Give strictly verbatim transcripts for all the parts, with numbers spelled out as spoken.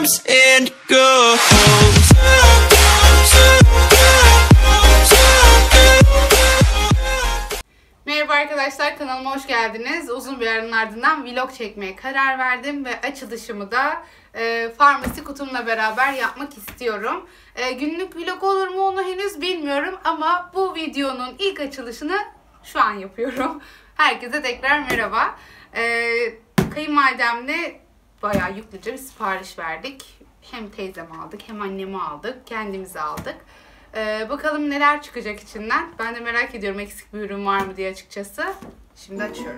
comes and goes. Merhaba arkadaşlar, kanalıma hoş geldiniz. Uzun bir aranın ardından vlog çekmeye karar verdim ve açılışımı da e, farmasi kutumla beraber yapmak istiyorum. E, günlük vlog olur mu onu henüz bilmiyorum ama bu videonun ilk açılışını şu an yapıyorum. Herkese tekrar merhaba. E, kayınvalidemle bayağı yüklüce bir sipariş verdik. Hem teyzeme aldık hem anneme aldık, kendimize aldık. Ee, bakalım neler çıkacak içinden. Ben de merak ediyorum eksik bir ürün var mı diye açıkçası. Şimdi açıyorum.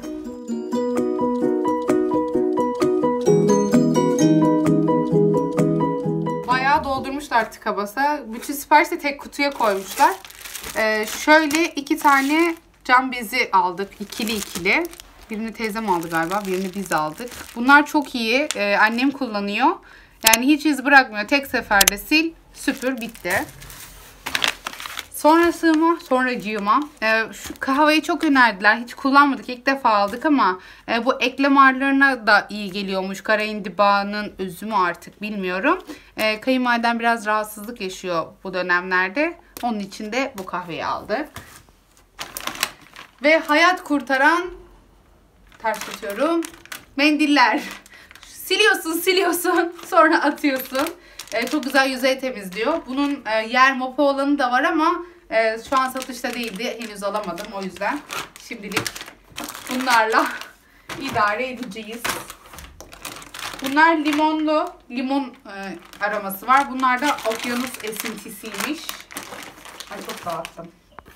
Bayağı doldurmuşlar tıka basa. Bütün siparişi de tek kutuya koymuşlar. Ee, şöyle iki tane cam bezi aldık. İkili ikili. Birini teyzem aldı galiba. Birini biz aldık. Bunlar çok iyi. Ee, annem kullanıyor. Yani hiç iz bırakmıyor. Tek seferde sil, süpür, bitti. Sonrasıma, sonracığıma e, şu kahveyi çok önerdiler. Hiç kullanmadık. İlk defa aldık ama e, bu eklem ağrılarına da iyi geliyormuş. Kara indibağının özü mü artık bilmiyorum. E, kayınvaliden biraz rahatsızlık yaşıyor bu dönemlerde. Onun için de bu kahveyi aldık. Ve hayat kurtaran, ters tutuyorum, mendiller. Siliyorsun, siliyorsun, sonra atıyorsun. Ee, çok güzel yüzey temizliyor. Bunun e, yer mopu olanı da var ama e, şu an satışta değildi. Henüz alamadım o yüzden. Şimdilik bunlarla idare edeceğiz. Bunlar limonlu. Limon e, aroması var. Bunlar da okyanus esintisiymiş. Ay çok dağıttım.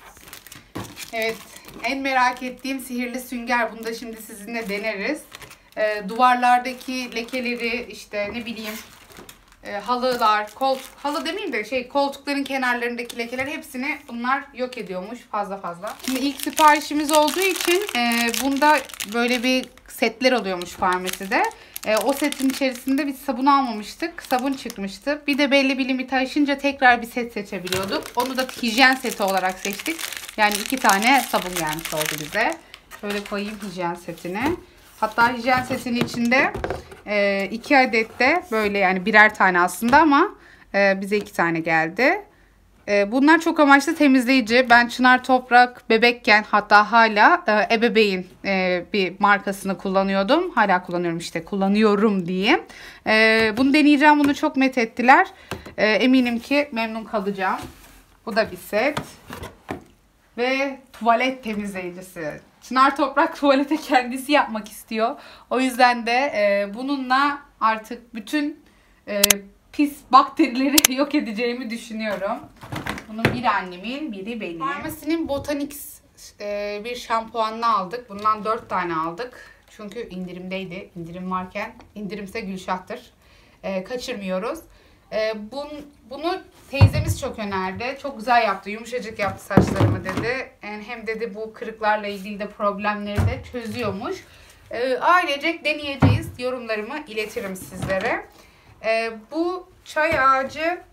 Evet. En merak ettiğim sihirli sünger. Bunu da şimdi sizinle deneriz. E, duvarlardaki lekeleri işte ne bileyim e, halılar, koltuk, halı demeyeyim de şey koltukların kenarlarındaki lekeler hepsini bunlar yok ediyormuş fazla fazla. Şimdi ilk siparişimiz olduğu için e, bunda böyle bir setler oluyormuş farmaside. E, o setin içerisinde biz sabun almamıştık. Sabun çıkmıştı. Bir de belli bir limit aşınca tekrar bir set seçebiliyorduk. Onu da hijyen seti olarak seçtik. Yani iki tane sabun gelmiş oldu bize. Şöyle koyayım hijyen setini. Hatta hijyen setinin içinde e, iki adet de böyle yani birer tane aslında ama e, bize iki tane geldi. E, bunlar çok amaçlı temizleyici. Ben Çınar Toprak bebekken hatta hala e, ebeveyn e, bir markasını kullanıyordum. Hala kullanıyorum işte kullanıyorum diyeyim. E, bunu deneyeceğim. Bunu çok met ettiler. E, eminim ki memnun kalacağım. Bu da bir set. Ve tuvalet temizleyicisi. Çınar Toprak tuvalete kendisi yapmak istiyor. O yüzden de e, bununla artık bütün e, pis bakterileri yok edeceğimi düşünüyorum. Bunun biri annemin, biri benim. Farmasinin Botanix e, bir şampuanını aldık. Bundan dört tane aldık. Çünkü indirimdeydi. İndirim varken indirimse Gülşah'tır. E, kaçırmıyoruz. E, bun, bunu teyzemiz çok önerdi. Çok güzel yaptı. Yumuşacık yaptı saçlarımı dedi. Yani hem dedi bu kırıklarla ilgili de problemleri de çözüyormuş. E, ailecek deneyeceğiz. Yorumlarımı iletirim sizlere. E, bu çay ağacı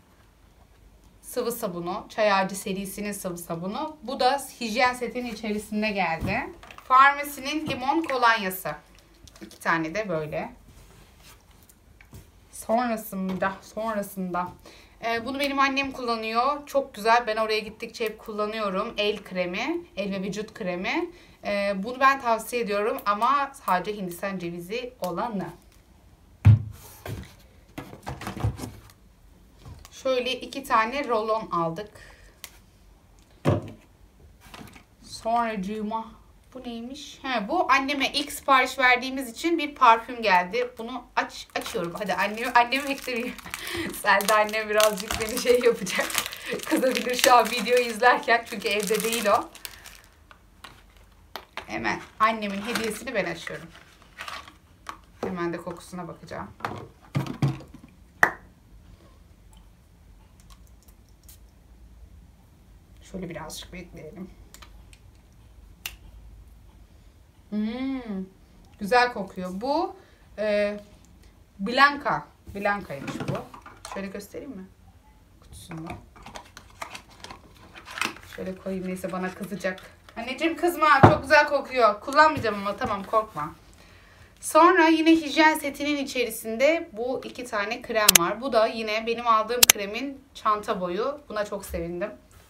sıvı sabunu. Çay ağacı serisinin sıvı sabunu. Bu da hijyen setinin içerisinde geldi. Farmasinin limon kolonyası. İki tane de böyle. Sonrasında, sonrasında. Ee, bunu benim annem kullanıyor. Çok güzel. Ben oraya gittikçe hep kullanıyorum. El kremi, el ve vücut kremi. Ee, bunu ben tavsiye ediyorum ama sadece Hindistan cevizi olanı. Şöyle iki tane rolon aldık. Sonracığıma. Bu neymiş? He, bu anneme ilk sipariş verdiğimiz için bir parfüm geldi. Bunu aç açıyorum. Hadi annemi, annemi beklemeyeyim. Selda annem birazcık beni şey yapacak. Kızabilir şu an videoyu izlerken. Çünkü evde değil o. Hemen annemin hediyesini ben açıyorum. Hemen de kokusuna bakacağım. Şöyle birazcık bekleyelim. Hmm, güzel kokuyor. Bu e, Blanca. Blanca'ymış bu. Şöyle göstereyim mi? Kutusunu. Şöyle koyayım neyse bana kızacak. Anneciğim kızma çok güzel kokuyor. Kullanmayacağım ama tamam korkma. Sonra yine hijyen setinin içerisinde bu iki tane krem var. Bu da yine benim aldığım kremin çanta boyu. Buna çok sevindim.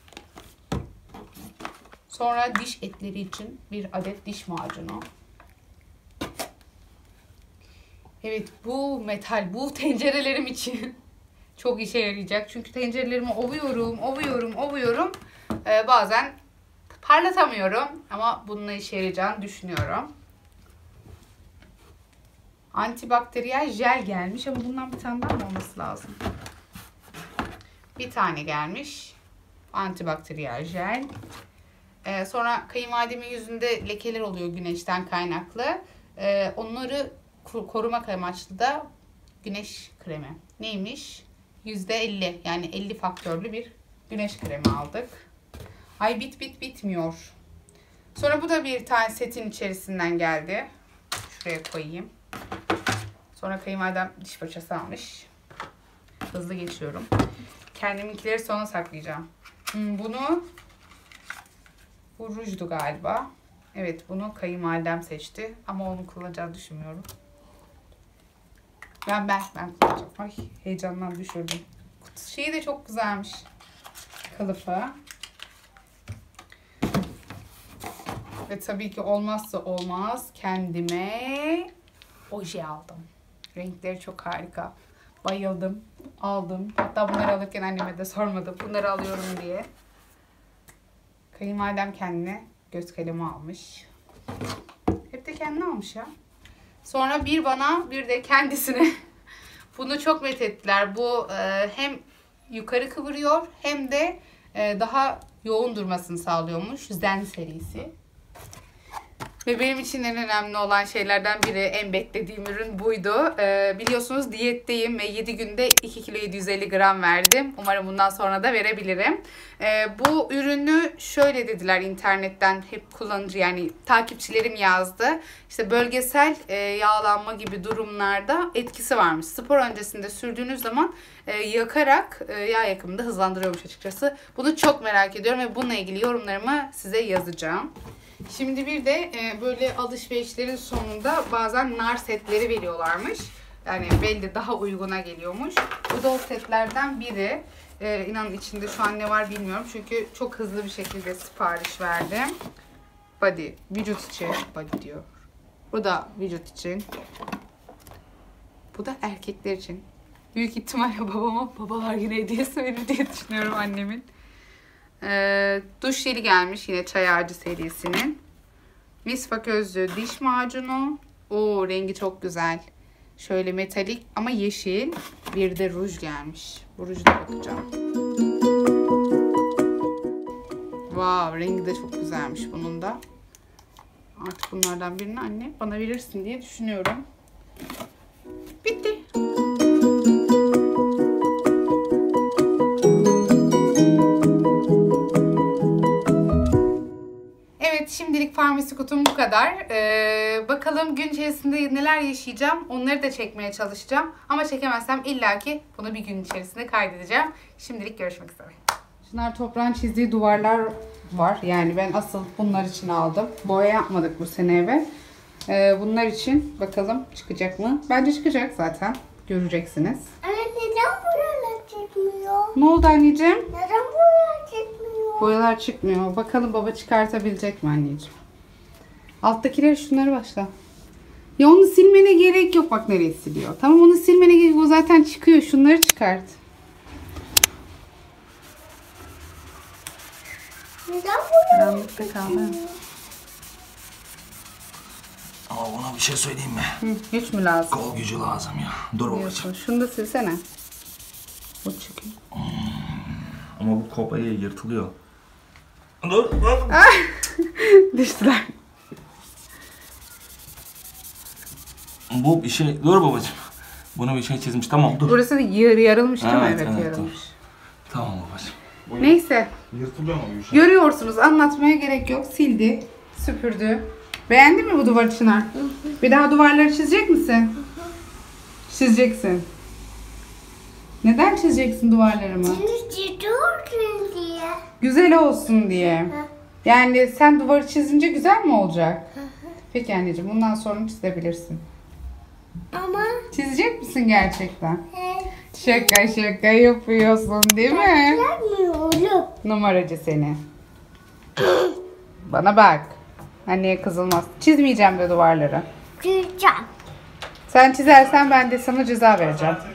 Sonra diş etleri için bir adet diş macunu. Evet, bu metal, bu tencerelerim için çok işe yarayacak. Çünkü tencerelerimi ovuyorum, ovuyorum, ovuyorum. Ee, bazen parlatamıyorum ama bununla işe yarayacağını düşünüyorum. Antibakteriyel jel gelmiş ama bundan bir tane daha mı olması lazım? Bir tane gelmiş. Antibakteriyel jel. Ee, sonra kayınvalidemin yüzünde lekeler oluyor güneşten kaynaklı. Ee, onları korumak amaçlı da güneş kremi. Neymiş? yüzde elli yani elli faktörlü bir güneş kremi aldık. Ay bit bit bitmiyor. Sonra bu da bir tane setin içerisinden geldi. Şuraya koyayım. Sonra kayınvalidem diş fırçası almış. Hızlı geçiyorum. Kendiminkileri sona saklayacağım. Hmm, bunu bu rujdu galiba. Evet, bunu kayınvalidem seçti. Ama onu kullanacağını düşünmüyorum. Ben ben ben kullanacağım. Ay heyecandan düşürdüm. Kutu şeyi de çok güzelmiş. Kılıfı. Ve tabii ki olmazsa olmaz kendime oje aldım. Renkleri çok harika. Bayıldım. Aldım. Hatta bunları alırken anneme de sormadım. Bunları alıyorum diye. Kayınvalidem kendine göz kalemi almış. Hep de kendine almış ya. Sonra bir bana bir de kendisine bunu çok methettiler. Bu e, hem yukarı kıvırıyor hem de e, daha yoğun durmasını sağlıyormuş. Zen serisi. Ve benim için en önemli olan şeylerden biri, en beklediğim ürün buydu. Ee, biliyorsunuz diyetteyim ve yedi günde iki kilo yedi yüz elli gram verdim. Umarım bundan sonra da verebilirim. Ee, bu ürünü şöyle dediler internetten, hep kullanıcı yani takipçilerim yazdı. İşte bölgesel e, yağlanma gibi durumlarda etkisi varmış. Spor öncesinde sürdüğünüz zaman e, yakarak e, yağ yakımını da hızlandırıyormuş açıkçası. Bunu çok merak ediyorum ve bununla ilgili yorumlarımı size yazacağım. Şimdi bir de e, böyle alışverişlerin sonunda bazen nar setleri veriyorlarmış. Yani belli daha uyguna geliyormuş. Bu da o setlerden biri. E, inanın içinde şu an ne var bilmiyorum. Çünkü çok hızlı bir şekilde sipariş verdim. Body, vücut için. Body diyor. Bu da vücut için. Bu da erkekler için. Büyük ihtimalle babama babalar yine hediyesi verir diye düşünüyorum annemin. Ee, duş jeli gelmiş yine çay ağacı serisinin. Misvak özlü diş macunu. Oo, rengi çok güzel. Şöyle metalik ama yeşil. Bir de ruj gelmiş. Bu ruju da bakacağım. Wow, rengi de çok güzelmiş bunun da. Artık bunlardan birini anne bana verirsin diye düşünüyorum. Bitti. Şimdilik farmasi kutum bu kadar. Ee, bakalım gün içerisinde neler yaşayacağım. Onları da çekmeye çalışacağım. Ama çekemezsem illaki bunu bir gün içerisinde kaydedeceğim. Şimdilik görüşmek üzere. Şunlar toprağın çizdiği duvarlar var. Yani ben asıl bunlar için aldım. Boya yapmadık bu sene eve. Ee, bunlar için bakalım çıkacak mı? Bence çıkacak zaten. Göreceksiniz. Anne neden boyalar çıkmıyor? Ne oldu anneciğim? Neden boyalar çıkmıyor? Boyalar çıkmıyor. Bakalım baba çıkartabilecek mi anneciğim? Alttakileri şunları başla. Ya onu silmene gerek yok. Bak nereye siliyor. Tamam onu silmene gerek yok. O zaten çıkıyor. Şunları çıkart. Neden boyalar Karanlıkta kaldı. Ama buna bir şey söyleyeyim mi? Hı, güç mü lazım? Kol gücü lazım ya. Dur babacığım. Şunu da silsene. O çıkıyor. Hmm. Ama bu kopaya yırtılıyor. Dur, dur. Düştüler. Bu bir şey... Dur babacığım. Bunu bir şey çizmiş. Tamam dur. Burası da yar yarılmış değil mi? Evet, Evet, evet, yarılmış. dur. Tamam babacığım. Bu Neyse. Yırtılıyor mu bir şey? Görüyorsunuz. Anlatmaya gerek yok. Sildi. Süpürdü. Beğendin mi bu duvarı Çınar? Bir daha duvarları çizecek misin? Çizeceksin. Neden çizeceksin duvarlarımı? Şimdi çiziyorsun diye. Güzel olsun diye. Yani sen duvarı çizince güzel mi olacak? Peki anneciğim bundan sonra çizebilirsin. Ama Çizecek misin gerçekten? he, Şaka şaka yapıyorsun değil mi? yapmıyorum. Numaracı seni. Bana bak. Anneye kızılmaz. Çizmeyeceğim de duvarları. Çizeceğim. Sen çizersen ben de sana ceza vereceğim.